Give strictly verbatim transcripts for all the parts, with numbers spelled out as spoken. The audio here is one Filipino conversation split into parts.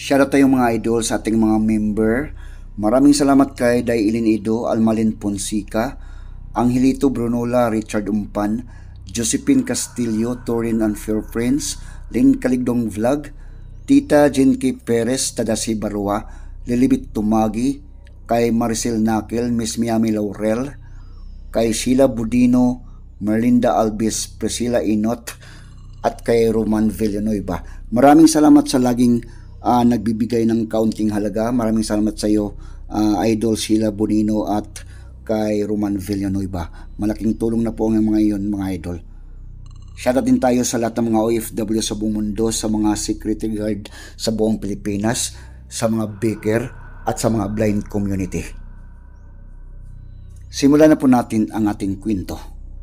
Shoutout tayong mga idol sa ating mga member. Maraming salamat kay Dailin Ido, Almalin Ponsica, Angelito Brunola, Richard Umpan, Josephine Castillo, Torin and Fair Friends, Lynn Kaligdong Vlog, Tita Jenky Perez, Tadasi Barua, Lilibit Tumagi, kay Maricel Nakel, Miss Miami Laurel, kay Sheila Budino, Merlinda Albis, Priscilla Inot, at kay Roman Villanueva. Maraming salamat sa laging uh, nagbibigay ng kaunting halaga. Maraming salamat sa iyo, uh, Idol Sheila Bonino at kay Roman Villanueva. Malaking tulong na po ang mga iyon, mga idol. Shoutout din tayo sa lahat ng mga O F W sa buong mundo, sa mga security guard sa buong Pilipinas, sa mga baker at sa mga blind community. Simulan na po natin ang ating kwento.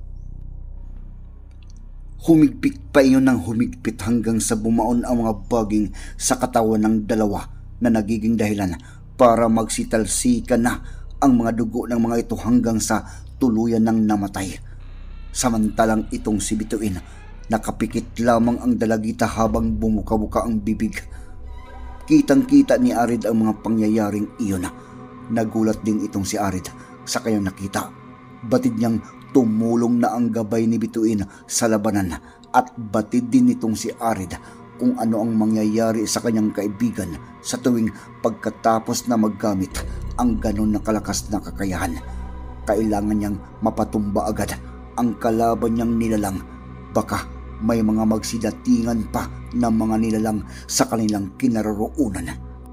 Humigpit pa iyon ng humigpit hanggang sa bumaon ang mga baging sa katawan ng dalawa na nagiging dahilan para magsitalsika na ang mga dugo ng mga ito hanggang sa tuluyan ng namatay. Samantalang itong si Bituin, nakapikit lamang ang dalagita habang bumuka-buka ang bibig. Kitang-kita ni Arid ang mga pangyayaring iyon. Nagulat din itong si Arid sa kanyang nakita. Batid niyang tumulong na ang gabay ni Bituin sa labanan at batid din itong si Arid kung ano ang mangyayari sa kanyang kaibigan sa tuwing pagkatapos na maggamit ang ganon na kalakas na kakayahan. Kailangan niyang mapatumba agad ang kalaban niyang nilalang. Baka may mga magsidatingan pa ng mga nilalang sa kanilang kinaroroonan.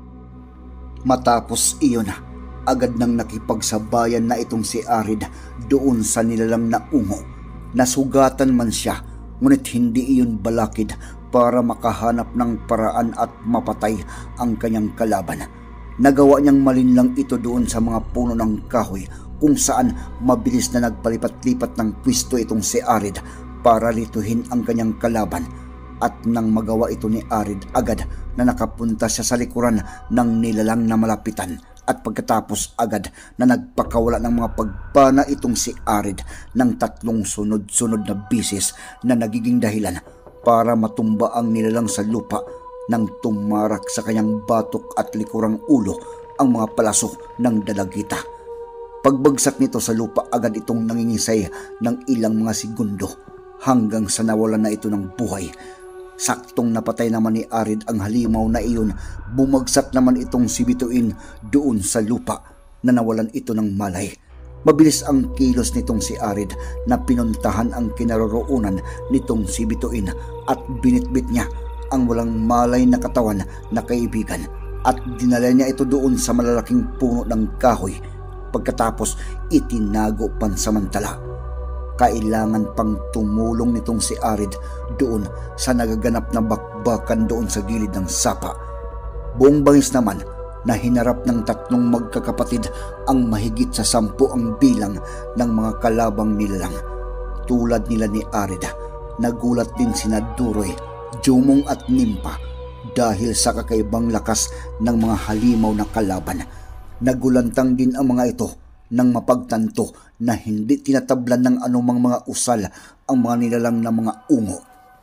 Matapos iyon, agad nang nakipagsabayan na itong si Arid doon sa nilalang na ungo. Nasugatan man siya, ngunit hindi iyon balakid para makahanap ng paraan at mapatay ang kanyang kalaban. Nagawa niyang malinlang ito doon sa mga puno ng kahoy kung saan mabilis na nagpalipat-lipat ng pwisto itong si Arid para lituhin ang kanyang kalaban. At nang magawa ito ni Arid, agad na nakapunta siya sa likuran ng nilalang na malapitan. At pagkatapos agad na nagpakawala ng mga pagpana itong si Arid ng tatlong sunod-sunod na bisis na nagiging dahilan para matumba ang nilalang sa lupa nang tumarak sa kanyang batok at likurang ulo ang mga palaso ng dalagita. Pagbagsak nito sa lupa, agad itong nangingisay ng ilang mga segundo hanggang sa nawalan na ito ng buhay. Saktong napatay naman ni Arid ang halimaw na iyon, bumagsak naman itong si Bituin doon sa lupa na nawalan ito ng malay. Mabilis ang kilos nitong si Arid na pinuntahan ang kinaroroonan nitong si Bituin at binitbit niya ang walang malay na katawan na kaibigan at dinala niya ito doon sa malalaking puno ng kahoy. Pagkatapos itinago pansamantala. Kailangan pang tumulong nitong si Arid doon sa nagaganap na bakbakan doon sa gilid ng sapa. Buong bangis naman na hinarap ng tatlong magkakapatid ang mahigit sa sampu ang bilang ng mga kalabang nilalang. Tulad nila ni Arid, nagulat din sina Duroy, Jumong at Nimpa dahil sa kakaibang lakas ng mga halimaw na kalaban. Nagulantang din ang mga ito nang mapagtanto na hindi tinatablan ng anumang mga usal ang mga nilalang na mga ungo.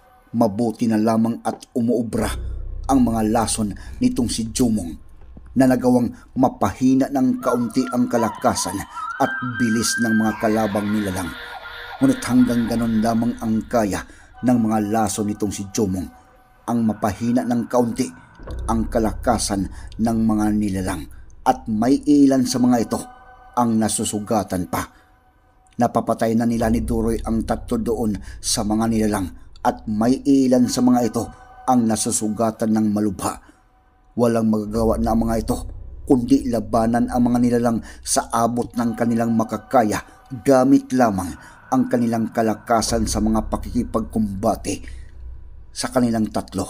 Mabuti na lamang at umuubra ang mga lason nitong si Jumong na nagawang mapahina ng kaunti ang kalakasan at bilis ng mga kalabang nilalang. Ngunit hanggang ganon lamang ang kaya ng mga lason nitong si Jumong, ang mapahina ng kaunti ang kalakasan ng mga nilalang, at may ilan sa mga ito ang nasusugatan pa. Napapatay na nila ni Duroy ang tatlo doon sa mga nilalang at may ilan sa mga ito ang nasusugatan ng malubha. Walang magagawa na ang mga ito kundi labanan ang mga nilalang sa abot ng kanilang makakaya gamit lamang ang kanilang kalakasan sa mga pakikipagkumbate. Sa kanilang tatlo,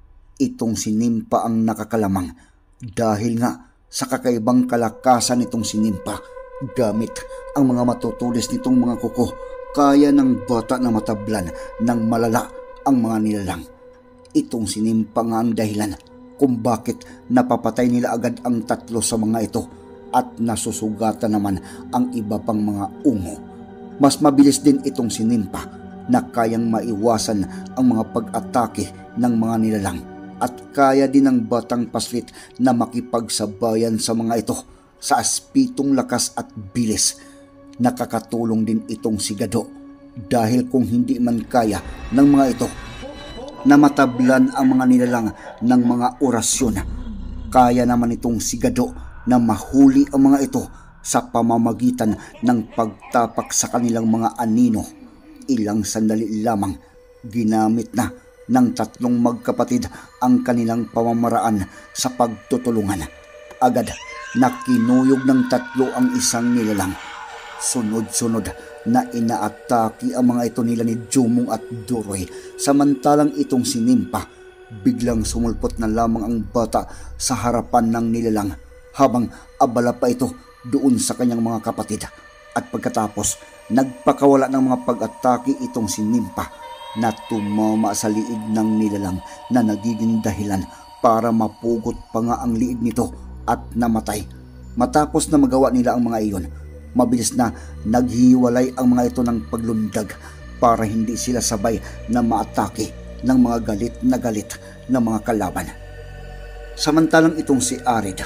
itong si Nimpa ang nakakalamang dahil nga sa kakaibang kalakasan nitong si Nimpa. Gamit ang mga matutulis nitong mga kuko, kaya ng bata na matablan ng malala ang mga nilalang. Itong si Nimpa nga ang dahilan kung bakit napapatay nila agad ang tatlo sa mga ito at nasusugatan naman ang iba pang mga ungo. Mas mabilis din itong si Nimpa na kayang maiwasan ang mga pag-atake ng mga nilalang at kaya din ng batang paslit na makipagsabayan sa mga ito sa aspitong lakas at bilis. Nakakatulong din itong si Gado dahil kung hindi man kaya ng mga ito na matablan ang mga nilalang ng mga orasyon, kaya naman itong si Gado na mahuli ang mga ito sa pamamagitan ng pagtapak sa kanilang mga anino. Ilang sandali lamang ginamit na ng tatlong magkapatid ang kanilang pamamaraan sa pagtutulungan. Agad na kinuyog ng tatlo ang isang nilalang. Sunod-sunod na inaatake ang mga ito nila ni Jumong at Duroy, samantalang itong si Nimpa biglang sumulpot na lamang ang bata sa harapan ng nilalang habang abala pa ito doon sa kanyang mga kapatid. At pagkatapos nagpakawala ng mga pag-atake itong si Nimpa na tumama sa liig ng nilalang na nagiging dahilan para mapugot pa nga ang liig nito at namatay. Matapos na magawa nila ang mga iyon, mabilis na naghiwalay ang mga ito ng paglundag para hindi sila sabay na maatake ng mga galit na galit na mga kalaban. Samantalang itong si Arid,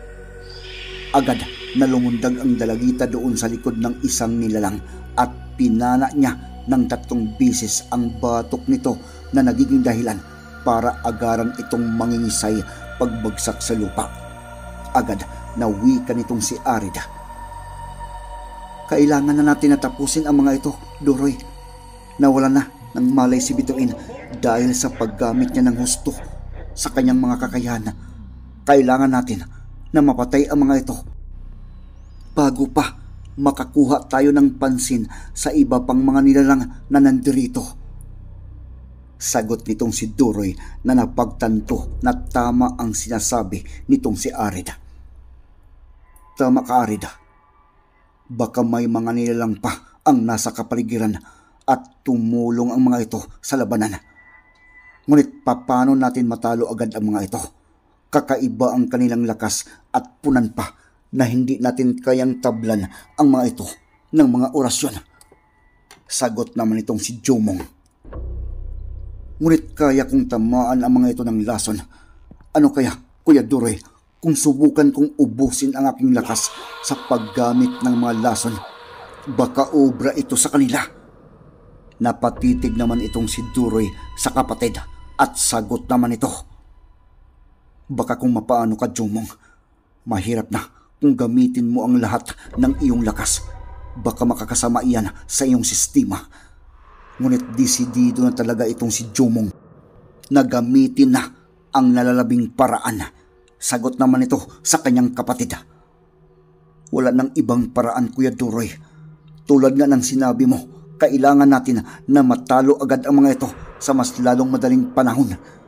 agad na lumundag ang dalagita doon sa likod ng isang nilalang at pinana niya ng tatlong bisis ang batok nito na nagiging dahilan para agaran itong mangingisay pagbagsak sa lupa. Agad na wika nitong si Arid, "Kailangan na natin natapusin ang mga ito, Duroy. Nawala na ng malay si Bituin dahil sa paggamit niya ng husto sa kanyang mga kakayahan. Kailangan natin na mapatay ang mga ito bago pa makakuha tayo ng pansin sa iba pang mga nilalang na nandirito." Sagot nitong si Duroy na napagtanto na tama ang sinasabi nitong si Arid. "Tama ka, Arid. Baka may mga nilalang pa ang nasa kapaligiran at tumulong ang mga ito sa labanan. Ngunit paano natin matalo agad ang mga ito? Kakaiba ang kanilang lakas at punan pa na hindi natin kayang tablan ang mga ito ng mga orasyon." Sagot naman itong si Jumong. "Ngunit kaya kong tamaan ang mga ito ng lason. Ano kaya, Kuya Duroy, kung subukan kong ubusin ang aking lakas sa paggamit ng mga lason? Baka obra ito sa kanila." Napatitig naman itong si Duroy sa kapatid at sagot naman ito. "Baka kung mapaano ka, Jumong. Mahirap na kung gamitin mo ang lahat ng iyong lakas. Baka makakasama iyan sa iyong sistema." Ngunit desidido na talaga itong si Jumong na gamitin na ang nalalabing paraan. Sagot naman ito sa kanyang kapatid. "Wala nang ibang paraan, Kuya Duroy. Tulad nga ng sinabi mo, kailangan natin na matalo agad ang mga ito sa mas lalong madaling panahon."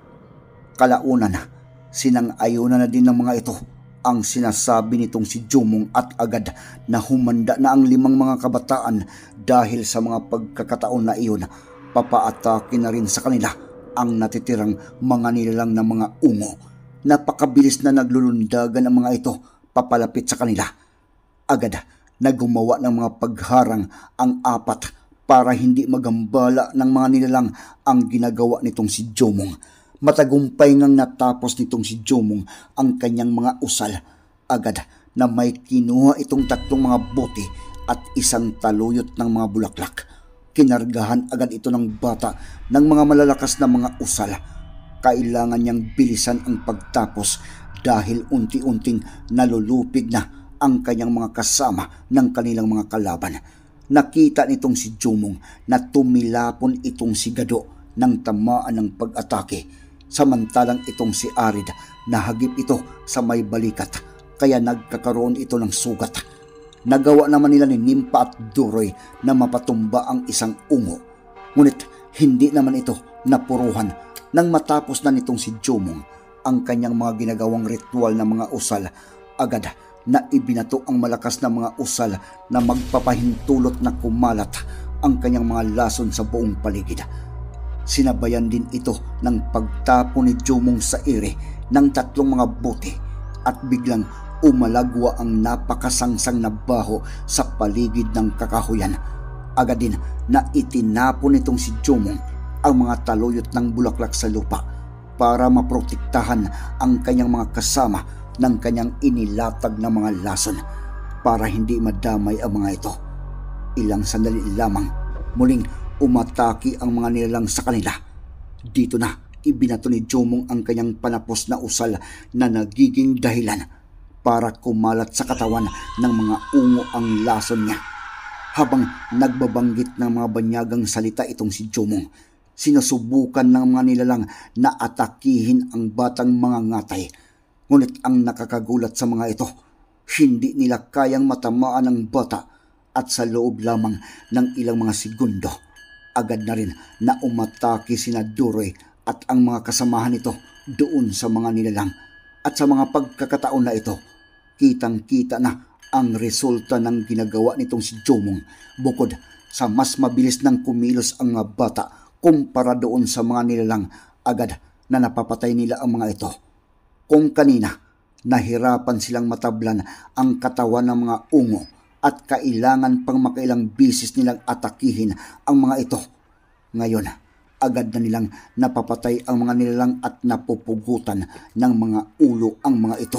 Kalaunan, sinang-ayunan na din ng mga ito ang sinasabi nitong si Jumong at agad na humanda na ang limang mga kabataan dahil sa mga pagkakataon na iyon, papaatake na rin sa kanila ang natitirang mga nilalang na mga ungo. Napakabilis na naglulundagan ang mga ito papalapit sa kanila. Agad na gumawa ng mga pagharang ang apat para hindi magambala ng mga nilalang ang ginagawa nitong si Jumong. Matagumpay ngang natapos nitong si Jumong ang kanyang mga usal. Agad na may kinuha itong tatlong mga bote at isang taluyot ng mga bulaklak. Kinargahan agad ito ng bata ng mga malalakas na mga usal. Kailangan niyang bilisan ang pagtapos dahil unti-unting nalulupig na ang kanyang mga kasama ng kanilang mga kalaban. Nakita nitong si Jumong na tumilapon itong si Gado ng tamaan ng pag-atake, samantalang itong si Arid nahagip ito sa may balikat kaya nagkakaroon ito ng sugat. Nagawa naman nila ni Nimpa at Duroy na mapatumba ang isang ungo, ngunit hindi naman ito napuruhan nang matapos na nitong si Jumong ang kanyang mga ginagawang ritual na mga usal. Agad na ibinato ang malakas na mga usal na magpapahintulot na kumalat ang kanyang mga lason sa buong paligid. Sinabayan din ito ng pagtapon ni Jumong sa ere ng tatlong mga bote at biglang umalagwa ang napakasangsang na baho sa paligid ng kakahuyan. Agad din na itinapon nitong si Jumong ang mga taluyot ng bulaklak sa lupa. para maprotektahan ang kanyang mga kasama ng kanyang inilatag na mga lason para hindi madamay ang mga ito. Ilang sandali lamang, muling umatake ang mga nilalang sa kanila. Dito na ibinato ni Jomong ang kanyang panapos na usal na nagiging dahilan para kumalat sa katawan ng mga ungo ang lason niya. Habang nagbabanggit ng mga banyagang salita itong si Jomong, sinusubukan ng mga nilalang na atakihin ang batang mga ngatay. Ngunit ang nakakagulat sa mga ito, hindi nila kayang matamaan ang bata at sa loob lamang ng ilang mga segundo, agad na rin na umatake sina Duroy at ang mga kasamahan nito doon sa mga nilalang. At sa mga pagkakataon na ito, kitang-kita na ang resulta ng ginagawa nitong si Jomong. Bukod sa mas mabilis ng kumilos ang mga bata kumpara doon sa mga nilalang, agad na napapatay nila ang mga ito. Kung kanina, nahirapan silang matablan ang katawan ng mga ungo at kailangan pang makailang bisis nilang atakihin ang mga ito, ngayon, agad na nilang napapatay ang mga nilalang at napupugutan ng mga ulo ang mga ito.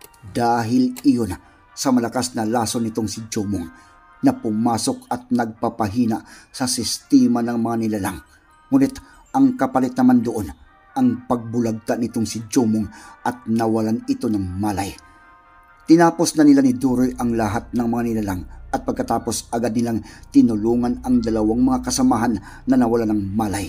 Dahil iyon sa malakas na lason nitong si Jomong na pumasok at nagpapahina sa sistema ng mga nilalang. Ngunit ang kapalit naman doon, ang pagbulagta nitong si Jomong at nawalan ito ng malay. Tinapos na nila ni Duroy ang lahat ng mga nilalang at pagkatapos agad nilang tinulungan ang dalawang mga kasamahan na nawalan ng malay.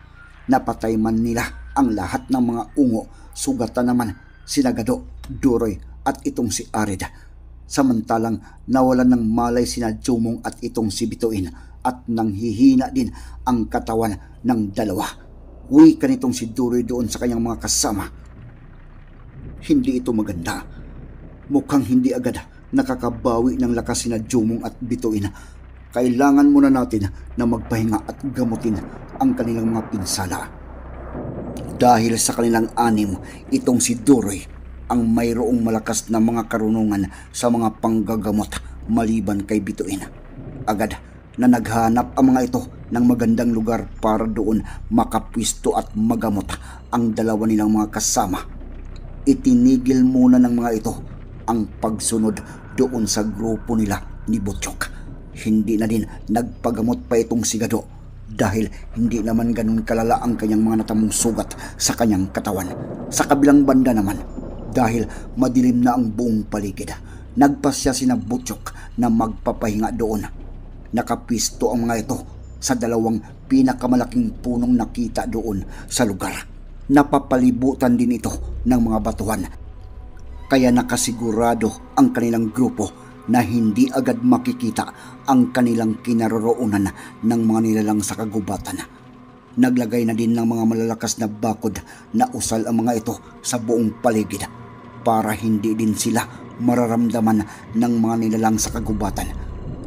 Napatay man nila ang lahat ng mga ungo, sugatan naman sina Gado, Duroy at itong si Arid. Samantalang nawalan ng malay sina Jomong at itong si Bituin at nanghihina din ang katawan ng dalawa. Wika nitong si Duroy doon sa kanyang mga kasama. Hindi ito maganda. Mukhang hindi agad nakakabawi ng lakas sina Jomong at Bituin. Kailangan muna natin na magpahinga at gamutin ang kanilang mga pinsala. Dahil sa kanilang anim, itong si Duroy ang mayroong malakas na mga karunungan sa mga panggagamot maliban kay Bituin. Agad na naghanap ang mga ito ng magandang lugar para doon makapwisto at magamot ang dalawa nilang mga kasama. Itinigil muna ng mga ito ang pagsunod doon sa grupo nila ni Butchok. Hindi na din nagpagamot pa itong si Gado dahil hindi naman ganun kalala ang kanyang mga natamong sugat sa kanyang katawan. Sa kabilang banda naman, dahil madilim na ang buong paligid, nagpasya sina Butchok na magpapahinga doon. Nakapisto ang mga ito sa dalawang pinakamalaking punong nakita doon sa lugar. Napapalibutan din ito ng mga batuhan. Kaya nakasigurado ang kanilang grupo na hindi agad makikita ang kanilang kinaroroonan ng mga nilalang sa kagubatan. Naglagay na din ng mga malalakas na bakod na usal ang mga ito sa buong paligid para hindi din sila mararamdaman ng mga nilalang sa kagubatan.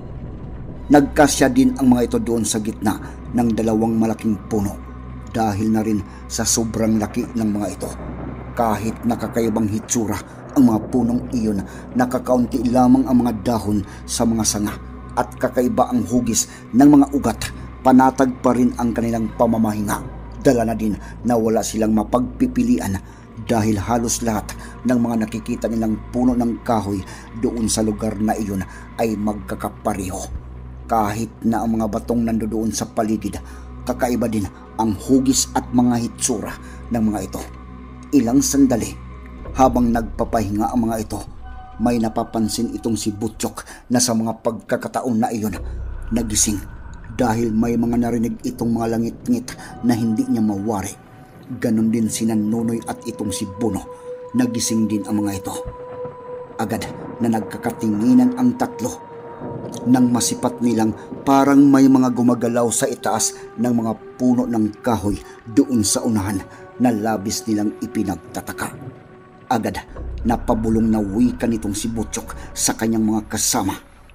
Nagkasya din ang mga ito doon sa gitna ng dalawang malaking puno dahil na rin sa sobrang laki ng mga ito. Kahit nakakaibang hitsura ang mga punong iyon, nakakaunti lamang ang mga dahon sa mga sanga at kakaiba ang hugis ng mga ugat, panatag pa rin ang kanilang pamamahinga. Dala na din na wala silang mapagpipilian dahil halos lahat ng mga nakikita nilang puno ng kahoy doon sa lugar na iyon ay magkakapareho. Kahit na ang mga batong nandoon sa paligid, kakaiba din ang hugis at mga hitsura ng mga ito. Ilang sandali, habang nagpapahinga ang mga ito, may napapansin itong si Butchok na sa mga pagkakataon na iyon, nagising dahil may mga narinig itong mga langit-ngit na hindi niya mawari. Ganon din si Nunoy at itong si Buno, nagising din ang mga ito. Agad na nagkakatinginan ang tatlo nang masipat nilang parang may mga gumagalaw sa itaas ng mga puno ng kahoy doon sa unahan na labis nilang ipinagtataka. Agad napabulong na wika nitong si Butchok sa kanyang mga kasama.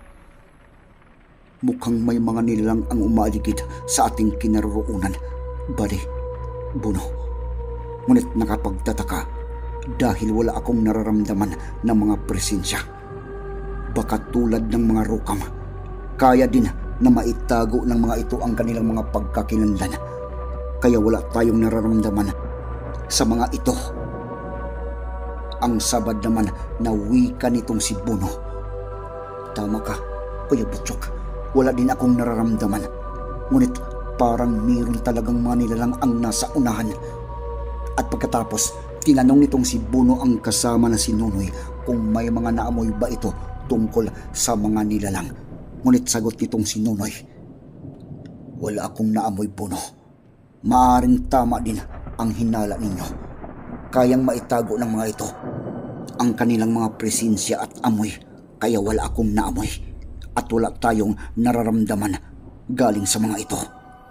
Mukhang may mga nilalang ang umaaligid sa ating kinaroroonan, Bali, Buno. Ngunit nakapagtataka dahil wala akong nararamdaman ng mga presensya. Baka tulad ng mga rukam, kaya din na maitago ng mga ito ang kanilang mga pagkakilanlan. Kaya wala tayong nararamdaman sa mga ito. Ang sabad naman na wika nitong si Buno. Tama ka, Kuya Butchok. Wala din akong nararamdaman. Ngunit parang mayroon talagang mga nilalang ang nasa unahan. At pagkatapos, tinanong nitong si Buno ang kasama na si Nunoy kung may mga naamoy ba ito tungkol sa mga nilalang. Ngunit sagot nitong si Nunoy, wala akong naamoy, Buno. Maaring tama din ang hinala ninyo. Kayang maitago ng mga ito ang kanilang mga presensya at amoy, kaya wala akong naamoy at wala tayong nararamdaman galing sa mga ito.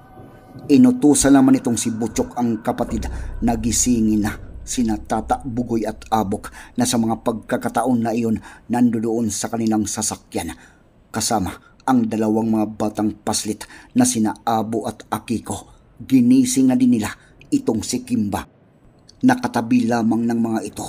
Inutusan naman itong si Butchok ang kapatid na gisingin na sina Tata Bugoy at Abok na sa mga pagkakataon na iyon nandoon sa kanilang sasakyan kasama ang dalawang mga batang paslit na sina Abo at Akiko. Ginising na din nila itong si Kimba. Nakatabi lamang ng mga ito.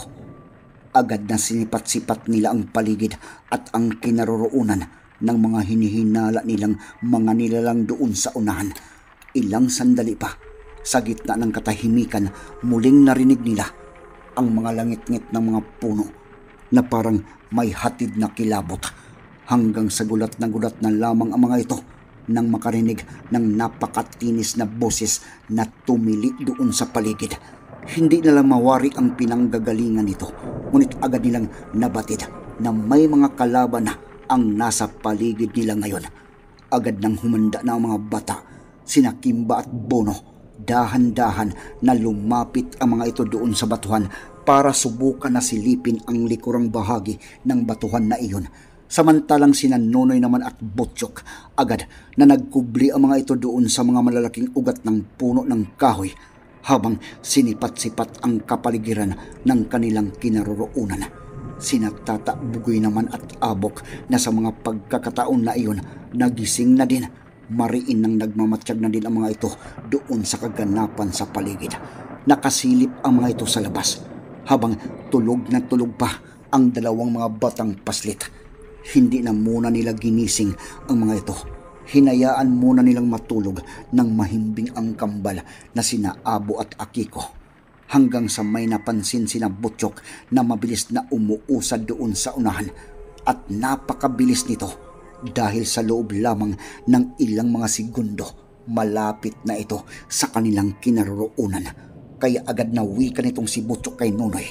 Agad na sinipat-sipat nila ang paligid at ang kinaroroonan ng mga hinihinala nilang mga nilalang doon sa unahan. Ilang sandali pa, sa gitna ng katahimikan, muling narinig nila ang mga langit-ngit ng mga puno na parang may hatid na kilabot. Hanggang sa gulat na gulat na lamang ang mga ito nang makarinig ng napakatinis na boses na tumili doon sa paligid. Hindi nila mawari ang pinanggagalingan nito, ngunit agad nilang nabatid na may mga kalaban na ang nasa paligid nila ngayon. Agad nang humanda na ang mga bata, sina Kimba at Bono. Dahan-dahan na lumapit ang mga ito doon sa batuhan para subukan na silipin ang likurang bahagi ng batuhan na iyon. Samantalang sina Nonoy naman at Butchok, agad na nagkubli ang mga ito doon sa mga malalaking ugat ng puno ng kahoy habang sinipat-sipat ang kapaligiran ng kanilang kinaroroonan. Sina Tata Bugoy naman at Abok na sa mga pagkakataon na iyon nagising na din. Mariin nang nagmamatsyag na din ang mga ito doon sa kaganapan sa paligid. Nakasilip ang mga ito sa labas habang tulog na tulog pa ang dalawang mga batang paslit. Hindi na muna nila ginising ang mga ito. Hinayaan muna nilang matulog ng mahimbing ang kambal na sina Abo at Akiko. Hanggang sa may napansin sina Butchok na mabilis na umuusad doon sa unahan. At napakabilis nito dahil sa loob lamang ng ilang mga segundo malapit na ito sa kanilang kinaroroonan. Kaya agad na wika nitong si Butchok kay Nonoy,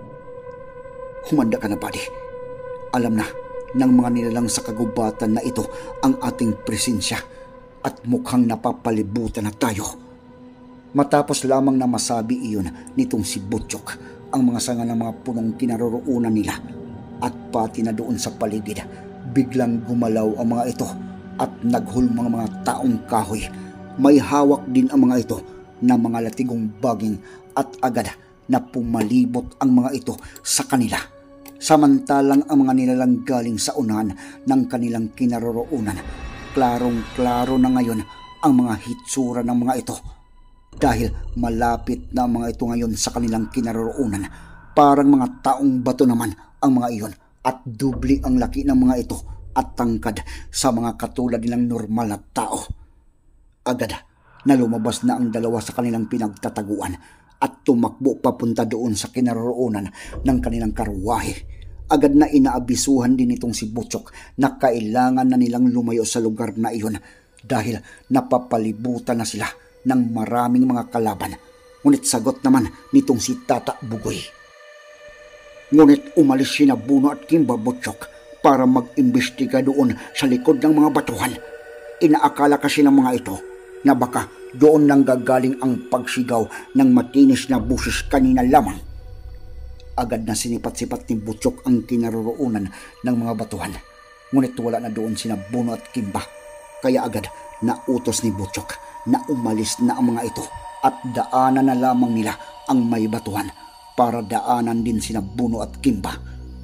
humanda ka na, buddy. Alam na ng mga nilalang sa kagubatan na ito ang ating presensya at mukhang napapalibutan na tayo. Matapos lamang na masabi iyon nitong si Butchok, ang mga sanga ng mga punong kinaroroonan nila at pati na doon sa paligid, biglang gumalaw ang mga ito at naghulmang mga taong kahoy. May hawak din ang mga ito na mga latigong baging at agad na pumalibot ang mga ito sa kanila. Samantalang ang mga nilalang galing sa unahan ng kanilang kinaroroonan, klarong-klaro na ngayon ang mga hitsura ng mga ito. Dahil malapit na ang mga ito ngayon sa kanilang kinaroroonan, parang mga taong bato naman ang mga iyon at dubli ang laki ng mga ito at tangkad sa mga katulad nilang normal na tao. Agad na lumabas na ang dalawa sa kanilang pinagtataguan at tumakbo papunta doon sa kinaroroonan ng kanilang karwahe. Agad na inaabisuhan din itong si Butchok na kailangan na nilang lumayo sa lugar na iyon dahil napapalibutan na sila ng maraming mga kalaban. Ngunit sagot naman nitong si Tata Bugoy, ngunit umalis sina Buno at Kimba, Butchok, para mag-imbestiga doon sa likod ng mga batuhan. Inaakala kasi ng mga ito na baka doon nang gagaling ang pagsigaw ng matinis na busis kanina lamang. Agad na sinipat-sipat ni Butchok ang kinaroroonan ng mga batuhan. Ngunit wala na doon sina Buno at Kimba. Kaya agad na utos ni Butchok na umalis na ang mga ito at daanan na lamang nila ang may batuhan para daanan din sina Buno at Kimba.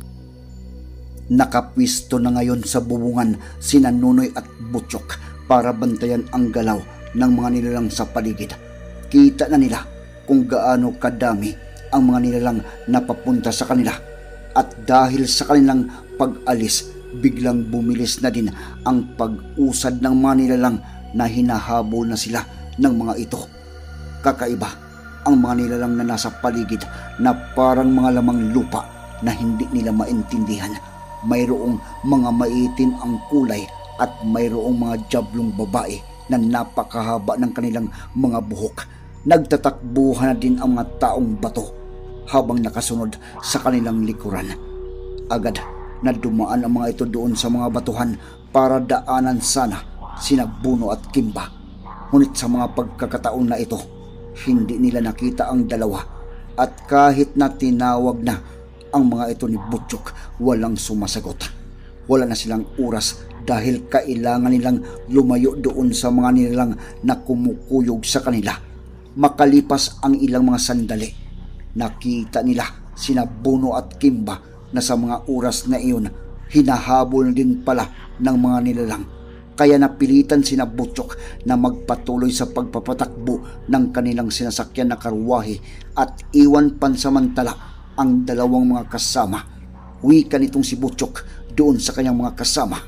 Nakapwisto na ngayon sa bubungan sina Nonoy at Butchok para bantayan ang galaw ng mga nilalang sa paligid. Kita na nila kung gaano kadami ang mga nilalang napapunta sa kanila at dahil sa kanilang pag-alis, biglang bumilis na din ang pag-usad ng mga nilalang na hinahabol na sila ng mga ito. Kakaiba ang mga nilalang na nasa paligid na parang mga lamang lupa na hindi nila maintindihan. Mayroong mga maitim ang kulay at mayroong mga jablong babae na napakahaba ng kanilang mga buhok. Nagtatakbuhan na din ang mga taong bato habang nakasunod sa kanilang likuran. Agad na dumaan ang mga ito doon sa mga batuhan para daanan sana sina Buno at Kimba. Ngunit sa mga pagkakataon na ito, hindi nila nakita ang dalawa, at kahit na tinawag na ang mga ito ni Butchok, walang sumasagot. Wala na silang oras dahil kailangan nilang lumayo doon sa mga nilalang na kumukuyog sa kanila. Makalipas ang ilang mga sandali, nakita nila sina Buno at Kimba na sa mga oras na iyon hinahabol din pala ng mga nilalang. Kaya napilitan sina Butchok na magpatuloy sa pagpapatakbo ng kanilang sinasakyan na karwahe at iwan pansamantala ang dalawang mga kasama. Wika nitong si Butchok doon sa kanyang mga kasama.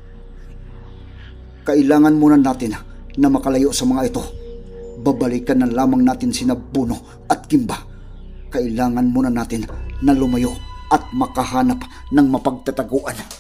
Kailangan muna natin na makalayo sa mga ito. Babalikan na lamang natin sina Buno at Kimba. Kailangan muna natin na lumayo at makahanap ng mapagtataguan.